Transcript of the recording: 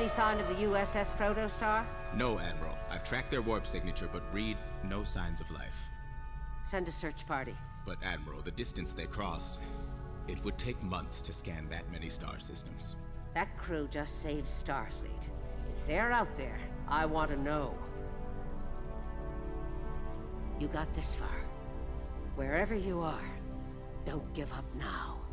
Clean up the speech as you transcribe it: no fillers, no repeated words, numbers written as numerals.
any sign of the USS Protostar? No, Admiral. I've tracked their warp signature, but read no signs of life. Send a search party. But Admiral, the distance they crossed, it would take months to scan that many star systems. That crew just saved Starfleet. If they're out there, I want to know. You got this far. Wherever you are, don't give up now.